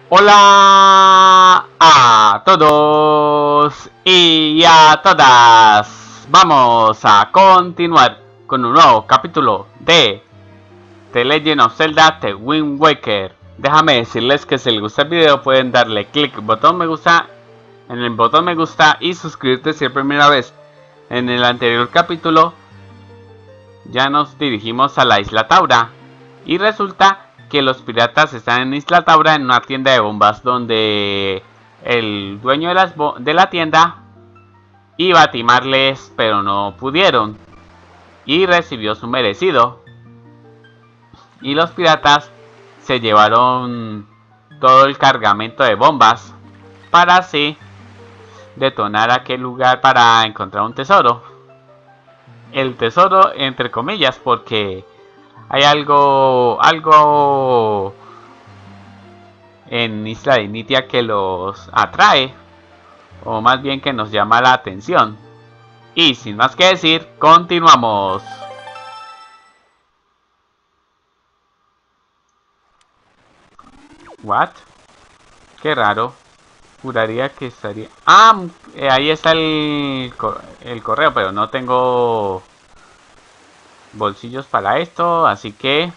Hola a todos y a todas. Vamos a continuar con un nuevo capítulo de The Legend of Zelda The Wind Waker. Déjame decirles que si les gusta el video pueden darle clic en el botón me gusta y suscribirte si es primera vez. En el anterior capítulo ya nos dirigimos a la isla Taura y resulta que los piratas están en Isla Taura en una tienda de bombas donde el dueño de la tienda iba a timarles, pero no pudieron y recibió su merecido. Y los piratas se llevaron todo el cargamento de bombas para así detonar aquel lugar para encontrar un tesoro. El tesoro entre comillas, porque hay algo en Isla de Nitia que los atrae, o más bien que nos llama la atención. Y sin más que decir, continuamos. What? Qué raro. Juraría que estaría... ahí está el correo, pero no tengo bolsillos para esto, así que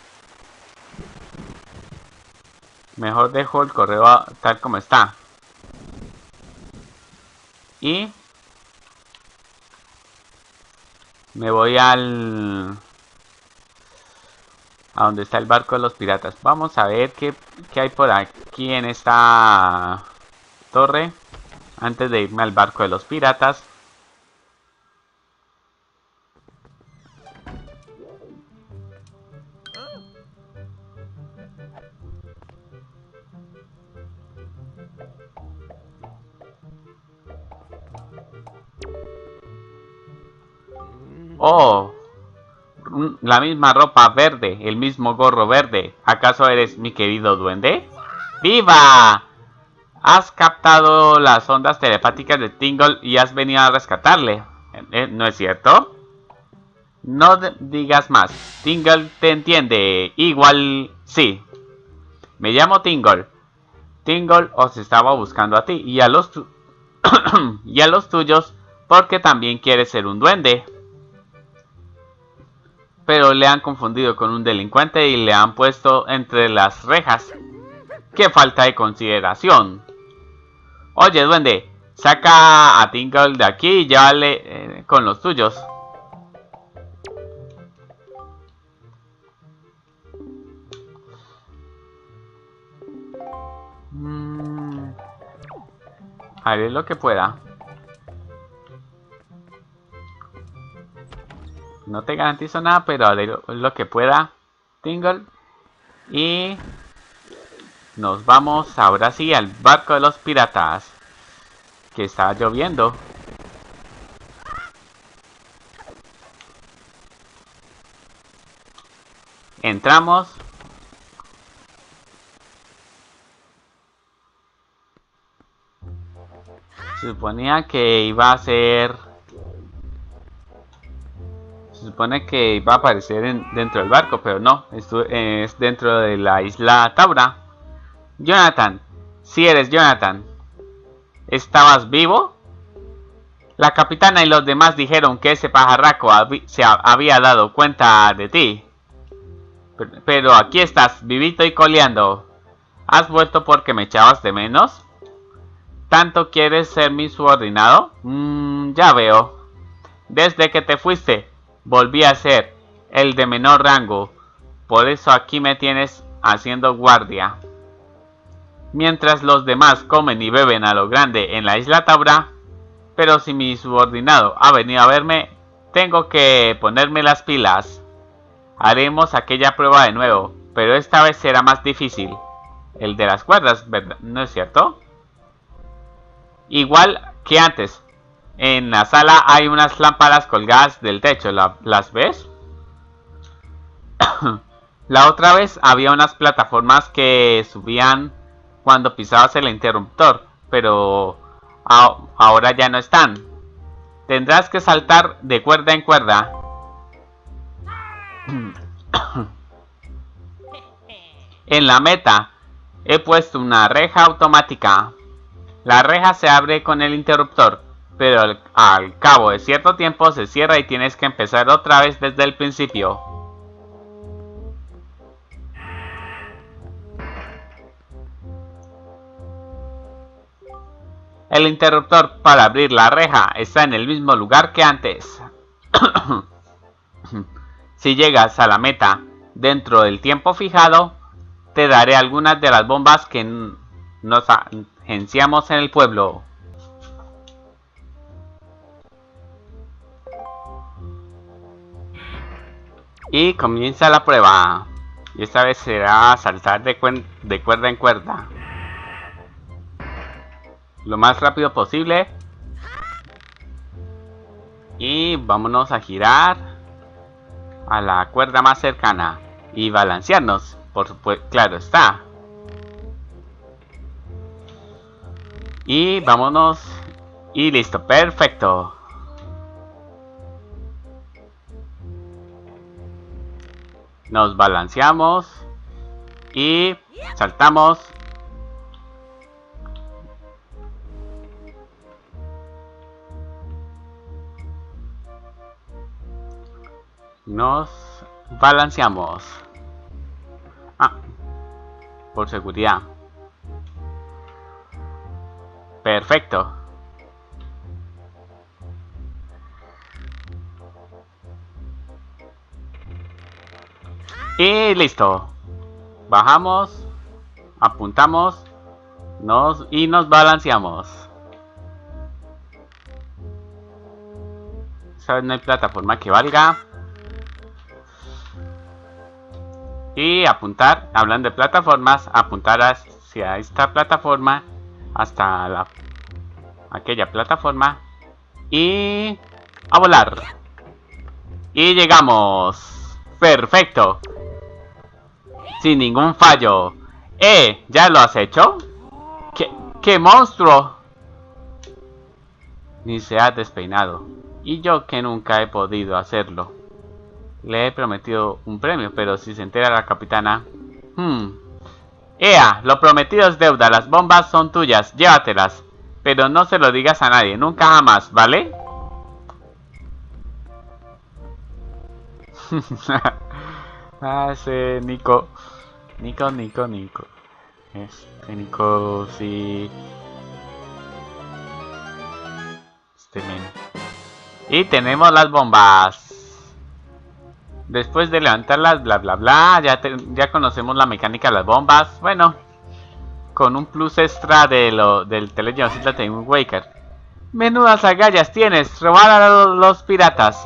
mejor dejo el correo tal como está. Y me voy a donde está el barco de los piratas. Vamos a ver qué hay por aquí en esta torre antes de irme al barco de los piratas. Oh, la misma ropa verde, el mismo gorro verde. ¿Acaso eres mi querido duende? ¡Viva! Has captado las ondas telepáticas de Tingle y has venido a rescatarle. ¿No es cierto? No digas más. Tingle te entiende. Igual sí. Me llamo Tingle. Tingle os estaba buscando a ti y a los y a los tuyos porque también quieres ser un duende. Pero le han confundido con un delincuente y le han puesto entre las rejas. ¡Qué falta de consideración! Oye, duende, saca a Tingle de aquí y llévale con los tuyos. Haré lo que pueda. No te garantizo nada, pero haré lo que pueda, Tingle. Y nos vamos ahora sí al barco de los piratas. Que está lloviendo. Entramos. Se suponía que iba a ser... Se supone que iba a aparecer dentro del barco, pero no. Esto es dentro de la isla Taura. Jonathan, si eres Jonathan, ¿estabas vivo? La capitana y los demás dijeron que ese pajarraco se había dado cuenta de ti. Pero aquí estás, vivito y coleando. ¿Has vuelto porque me echabas de menos? ¿Tanto quieres ser mi subordinado? Ya veo. Desde que te fuiste, volví a ser el de menor rango. Por eso aquí me tienes haciendo guardia. Mientras los demás comen y beben a lo grande en la isla Taura. Pero si mi subordinado ha venido a verme, tengo que ponerme las pilas. Haremos aquella prueba de nuevo, pero esta vez será más difícil. El de las cuerdas, ¿verdad? ¿No es cierto? Igual que antes. En la sala hay unas lámparas colgadas del techo, ¿las ves? La otra vez había unas plataformas que subían cuando pisabas el interruptor, pero ahora ya no están. Tendrás que saltar de cuerda en cuerda. En la meta He puesto una reja automática. La reja se abre con el interruptor, pero al cabo de cierto tiempo se cierra y tienes que empezar otra vez desde el principio. El interruptor para abrir la reja está en el mismo lugar que antes. Si llegas a la meta dentro del tiempo fijado, te daré algunas de las bombas que nos agenciamos en el pueblo. Y comienza la prueba. Y esta vez será saltar de cuerda en cuerda. Lo más rápido posible. Y vámonos a girar a la cuerda más cercana. Y balancearnos. Por supuesto, claro está. Y vámonos. Y listo, perfecto. Nos balanceamos. Y saltamos. Nos balanceamos. Por seguridad. Perfecto. Y listo. Bajamos. Apuntamos. Y nos balanceamos. Esta vez no hay plataforma que valga. Y apuntar, hablando de plataformas, apuntar hacia esta plataforma hasta aquella plataforma y a volar. Y llegamos. Perfecto. Sin ningún fallo. ¿Ya lo has hecho? ¡Qué monstruo! Ni se ha despeinado. Y yo que nunca he podido hacerlo. Le he prometido un premio, pero si se entera la capitana... ¡Ea! Lo prometido es deuda, las bombas son tuyas, llévatelas. Pero no se lo digas a nadie, nunca jamás, ¿vale? Ese Nico. Nico. Nico, sí. Y tenemos las bombas. Después de levantarlas, bla bla bla, ya conocemos la mecánica de las bombas. Bueno, con un plus extra del The Legend of Zelda Wind Waker. Menudas agallas tienes, robar a los piratas.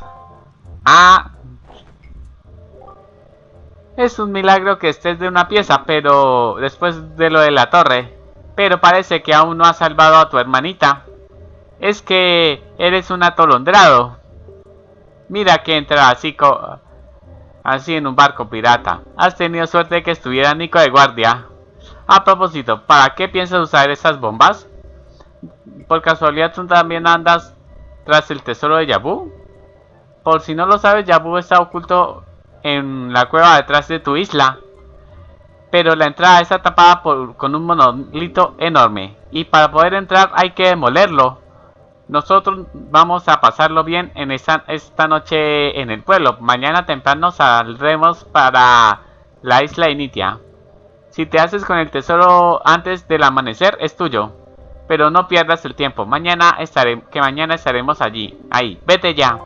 Es un milagro que estés de una pieza, pero después de lo de la torre. Pero parece que aún no has salvado a tu hermanita. Es que eres un atolondrado. Mira que entra así en un barco pirata. Has tenido suerte de que estuviera Nico de guardia. A propósito, ¿para qué piensas usar esas bombas? ¿Por casualidad tú también andas tras el tesoro de Yabu? Por si no lo sabes, Yabu está oculto en la cueva detrás de tu isla. Pero la entrada está tapada con un monolito enorme. Y para poder entrar hay que demolerlo. Nosotros vamos a pasarlo bien en esta noche en el pueblo. Mañana temprano saldremos para la isla Initia. Si te haces con el tesoro antes del amanecer, es tuyo. Pero no pierdas el tiempo. Mañana estaremos allí. Ahí, vete ya.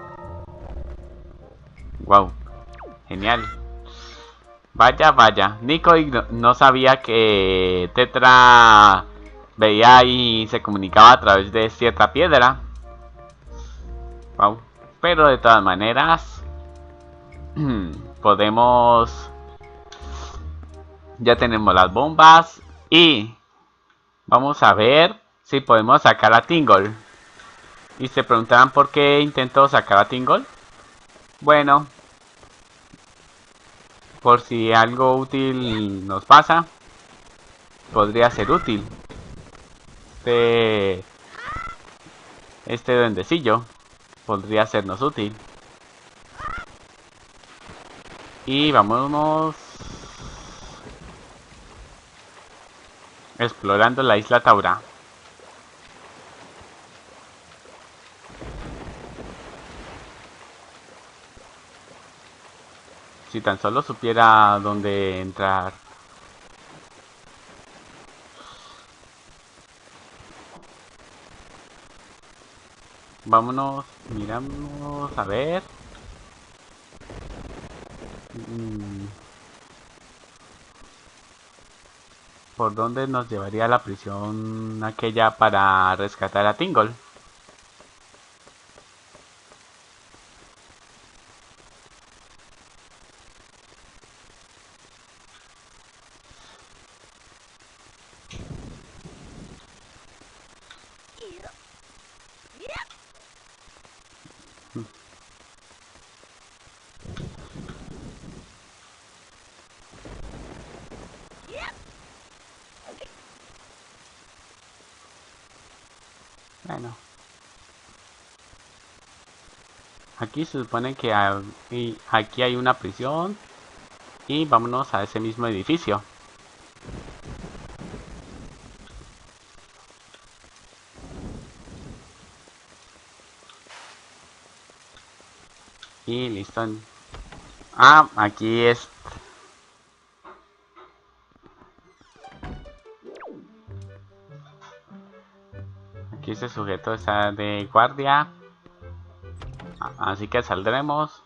Wow, genial. Vaya. Nico no sabía que Tetra veía y se comunicaba a través de cierta piedra. Wow. Pero de todas maneras podemos... Ya tenemos las bombas y vamos a ver si podemos sacar a Tingle. Y se preguntarán por qué intento sacar a Tingle. Bueno, por si algo útil nos pasa, podría ser útil. Este duendecillo podría sernos útil. Y vámonos. explorando la isla Taura. Si tan solo supiera dónde entrar. Vámonos, miramos, a ver. ¿Por dónde nos llevaría la prisión aquella para rescatar a Tingle? Bueno. Aquí se supone que aquí hay una prisión. Y vámonos a ese mismo edificio. Y listo. Ah, aquí es. Aquí ese sujeto está de guardia. Así que saldremos.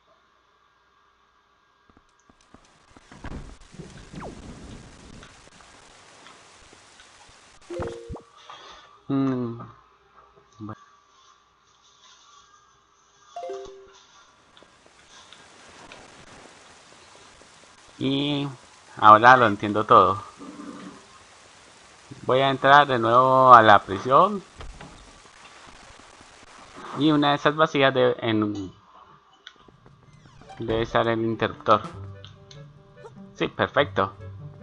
Bueno. Y ahora lo entiendo todo. Voy a entrar de nuevo a la prisión. Y una de esas vacías debe estar en el interruptor. Sí, perfecto.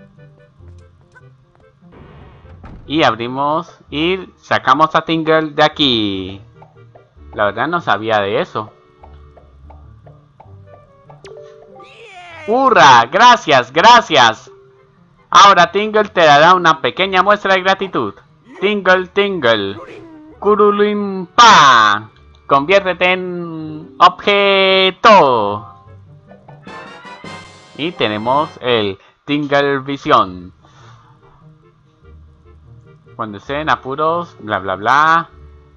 Y abrimos y sacamos a Tingle de aquí. La verdad no sabía de eso. ¡Hurra! ¡Gracias! ¡Gracias! Ahora Tingle te dará una pequeña muestra de gratitud. Tingle, Tingle. Kurulimpa. Conviértete en objeto. Y tenemos el Tingle Visión. Cuando estén en apuros, bla bla bla.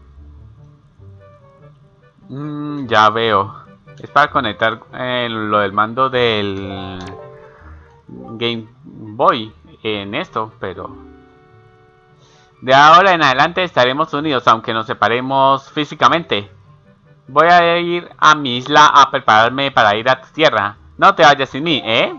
Ya veo. Es para conectar lo del mando del Game Boy en esto, pero de ahora en adelante estaremos unidos, aunque nos separemos físicamente. Voy a ir a mi isla a prepararme para ir a tu tierra. No te vayas sin mí, ¿eh?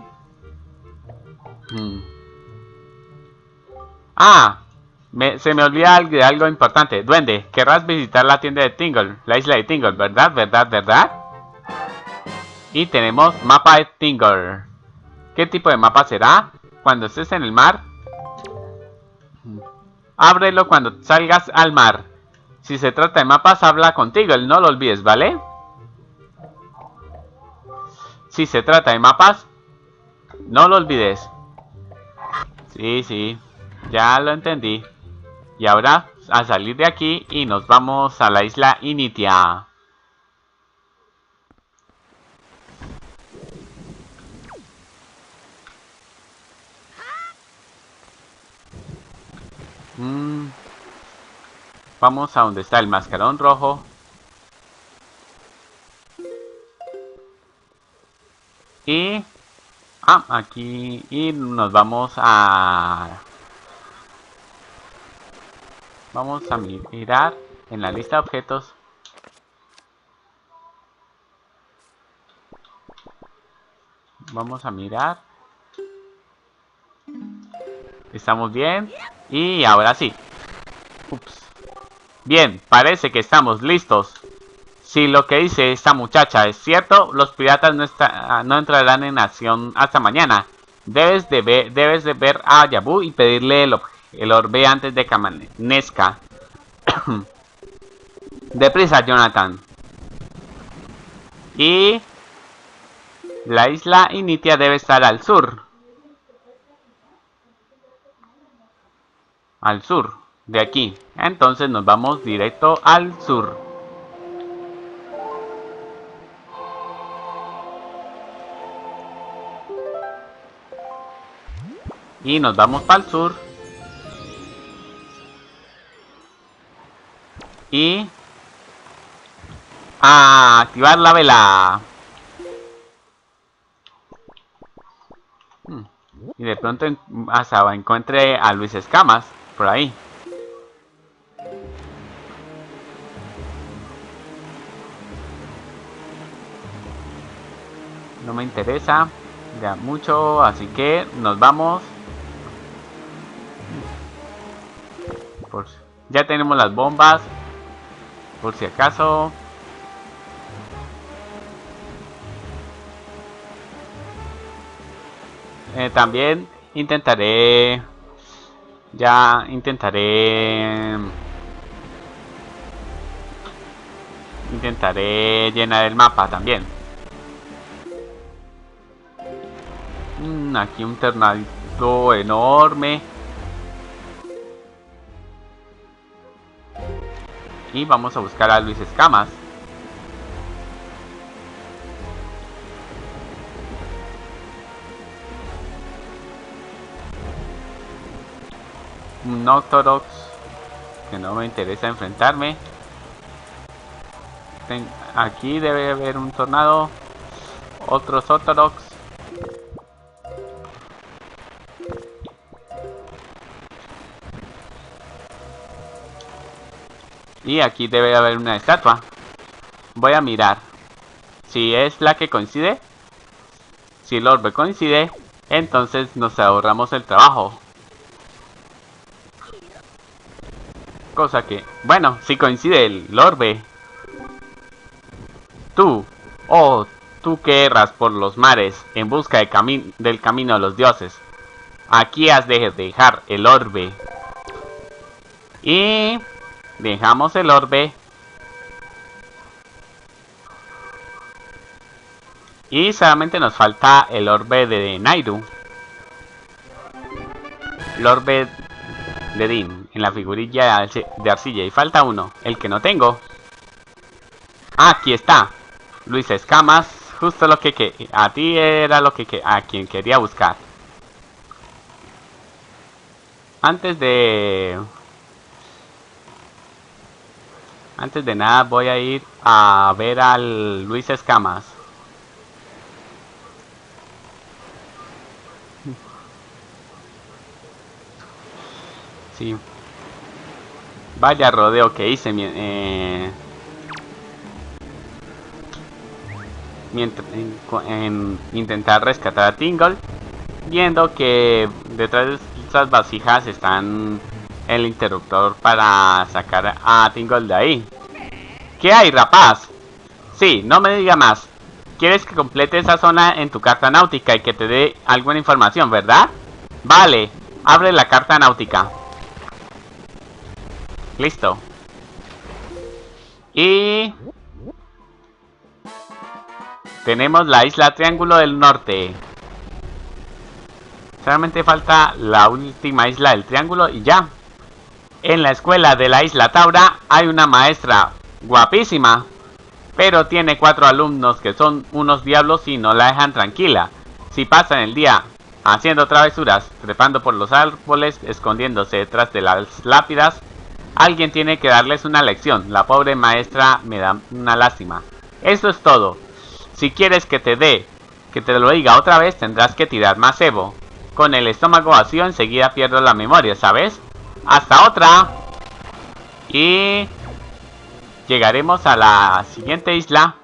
Se me olvida de algo importante. Duende, querrás visitar la tienda de Tingle, la isla de Tingle, ¿verdad? ¿Verdad? ¿Verdad? Y tenemos mapa de Tingle. ¿Qué tipo de mapa será? Cuando estés en el mar, ábrelo cuando salgas al mar. Si se trata de mapas, habla con Tingle, no lo olvides, ¿vale? Si se trata de mapas, no lo olvides. Sí, sí, ya lo entendí. Y ahora, a salir de aquí y nos vamos a la isla Initia. Vamos a donde está el mascarón rojo. Y... aquí. Y nos vamos a... Vamos a mirar en la lista de objetos. Vamos a mirar. Estamos bien. Y ahora sí. Ups. Bien, parece que estamos listos. Si lo que dice esta muchacha es cierto, los piratas no entrarán en acción hasta mañana. Debes de ver a Yabu y pedirle el orbe antes de que amanezca. Deprisa, Jonathan. Y la isla Initia debe estar al sur. al sur de aquí. Entonces nos vamos directo al sur. Y nos vamos para el sur. Y a activar la vela. Y de pronto hasta encuentre a Luis Escamas por ahí. No me interesa ya mucho, así que nos vamos. Ya tenemos las bombas, por si acaso. También intentaré llenar el mapa también. Aquí un tornado enorme. Y vamos a buscar a Luis Escamas. Un Noctorox que no me interesa enfrentarme. Aquí debe haber un tornado. Otro Zotorox. Y aquí debe haber una estatua. Voy a mirar si es la que coincide. Si el orbe coincide, entonces nos ahorramos el trabajo. Cosa que, bueno, si coincide el orbe. Tú que erras por los mares en busca del camino de los dioses. Aquí has de dejar el orbe. Y dejamos el orbe. Y solamente nos falta el orbe de Nayru. El orbe de Din en la figurilla de arcilla. Y falta uno, el que no tengo. Aquí está. Luis Escamas. Justo lo que a ti era lo que a quien quería buscar. Antes de nada voy a ir a ver al Luis Escamas. Sí. Vaya rodeo que hice en intentar rescatar a Tingle, viendo que detrás de esas vasijas están el interruptor para sacar a Tingle de ahí. ¿Qué hay, rapaz? Sí, no me diga más. ¿Quieres que complete esa zona en tu carta náutica y que te dé alguna información, verdad? Vale, abre la carta náutica. Listo. Y tenemos la isla Triángulo del Norte. Solamente falta la última isla del Triángulo y ya. En la escuela de la isla Taura hay una maestra guapísima, pero tiene 4 alumnos que son unos diablos y no la dejan tranquila. Si pasan el día haciendo travesuras, trepando por los árboles, escondiéndose detrás de las lápidas, alguien tiene que darles una lección. La pobre maestra me da una lástima. Eso es todo. Si quieres que te lo diga otra vez, tendrás que tirar más Evo. Con el estómago vacío enseguida pierdo la memoria, ¿sabes? ¡Hasta otra! Y llegaremos a la siguiente isla.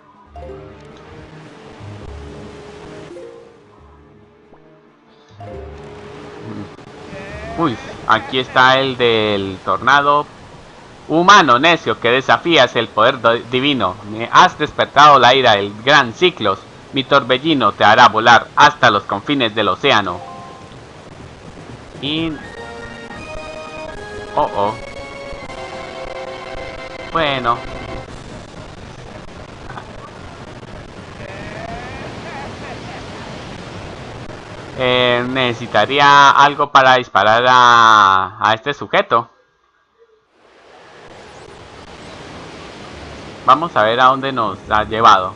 Uy, aquí está el del tornado. Humano necio que desafías el poder divino, me has despertado la ira del gran Ciclos. Mi torbellino te hará volar hasta los confines del océano. Y... oh. Bueno. Necesitaría algo para disparar a este sujeto. Vamos a ver a dónde nos ha llevado.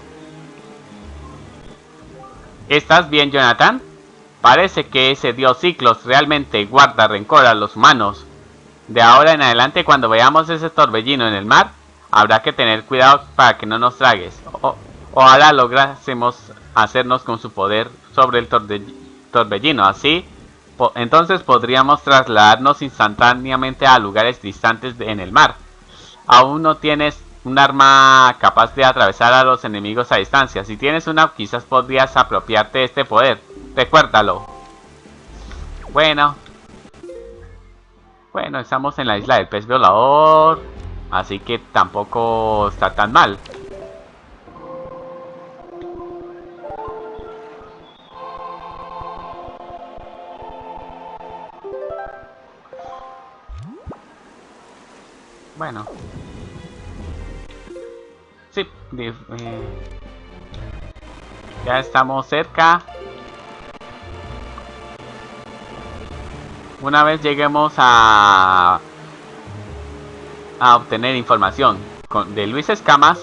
¿Estás bien, Jonathan? Parece que ese dios Ciclos realmente guarda rencor a los humanos. De ahora en adelante, cuando veamos ese torbellino en el mar, habrá que tener cuidado para que no nos tragues. Ojalá lográsemos hacernos con su poder sobre el torbellino. Así, entonces podríamos trasladarnos instantáneamente a lugares distantes en el mar. Aún no tienes un arma capaz de atravesar a los enemigos a distancia. Si tienes una, quizás podrías apropiarte de este poder. Recuérdalo. Bueno, estamos en la isla del pez violador, así que tampoco está tan mal. Bueno. Sí, ya estamos cerca. Una vez lleguemos a obtener información de Luis Escamas,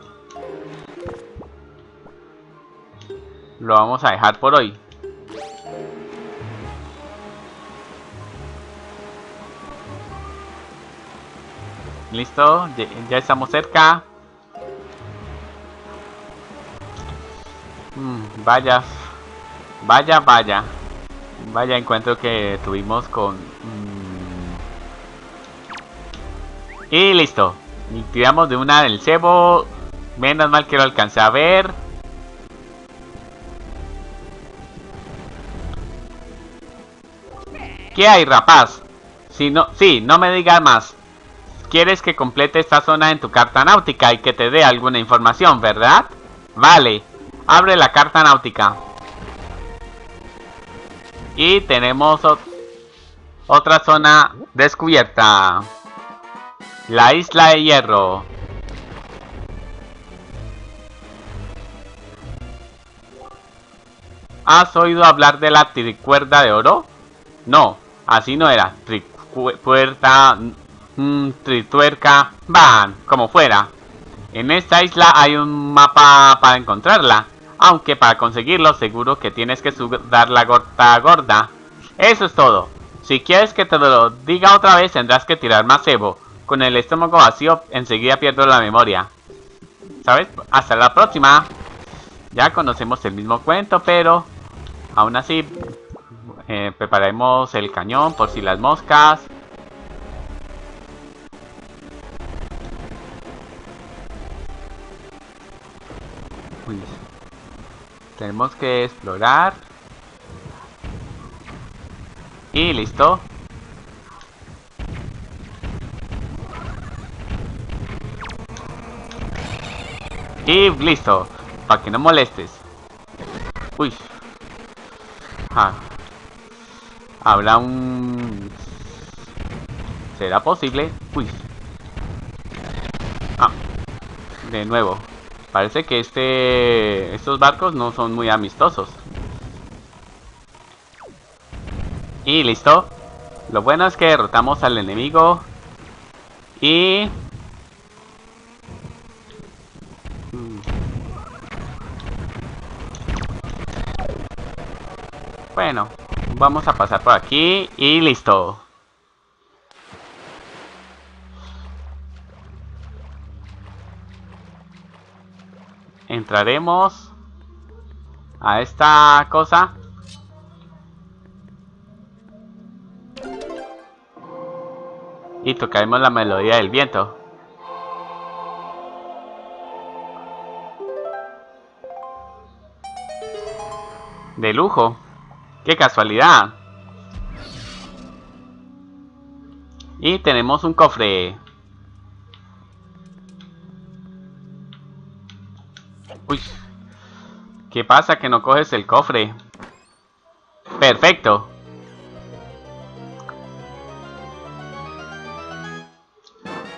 lo vamos a dejar por hoy. Listo, ya estamos cerca. Vaya encuentro que tuvimos con... Y listo. Y tiramos de una del cebo. Menos mal que lo alcancé a ver. ¿Qué hay, rapaz? Sí, no me digas más. ¿Quieres que complete esta zona en tu carta náutica y que te dé alguna información, verdad? Vale. Abre la carta náutica. Y tenemos otra zona descubierta. La isla de hierro. ¿Has oído hablar de la tricuerda de oro? No, así no era. Trituerca, van, como fuera. En esta isla hay un mapa para encontrarla. Aunque para conseguirlo seguro que tienes que sudar la gota gorda. Eso es todo. Si quieres que te lo diga otra vez tendrás que tirar más cebo. Con el estómago vacío enseguida pierdo la memoria. ¿Sabes? Hasta la próxima. Ya conocemos el mismo cuento, pero aún así preparemos el cañón por si las moscas. Uy. Tenemos que explorar. Y listo. Y listo. Para que no molestes. Uy. Habrá un... ¿Será posible? Uy. De nuevo. Parece que estos barcos no son muy amistosos. Y listo. Lo bueno es que derrotamos al enemigo. Y... Bueno, vamos a pasar por aquí y listo. Entraremos a esta cosa. Y tocaremos la melodía del viento. De lujo. ¡Qué casualidad! Y tenemos un cofre. Uy. ¿Qué pasa que no coges el cofre? Perfecto.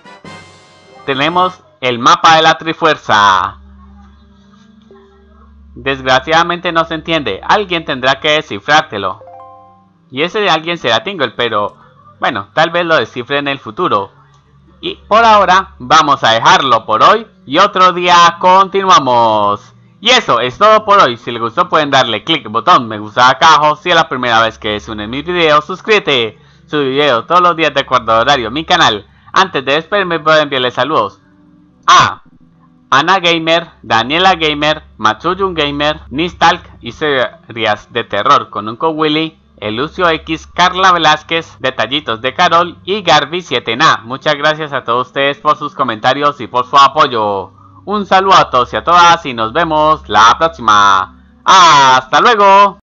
Tenemos el mapa de la Trifuerza. Desgraciadamente no se entiende, alguien tendrá que descifrártelo. Y ese de alguien será Tingle, pero bueno, tal vez lo descifre en el futuro. Y por ahora vamos a dejarlo por hoy y otro día continuamos. Y eso es todo por hoy. Si les gustó pueden darle click botón me gusta acá abajo. Si es la primera vez que suben mis videos, suscríbete. Subo video todos los días de acuerdo a horario en mi canal. Antes de despedirme voy a enviarles saludos a Ana Gamer, Daniela Gamer, Matsuyun Gamer, Nistalk, historias de terror con Unco Willy, Elucio X, Carla Velázquez, Detallitos de Carol y Garby7na. Muchas gracias a todos ustedes por sus comentarios y por su apoyo. Un saludo a todos y a todas y nos vemos la próxima. ¡Hasta luego!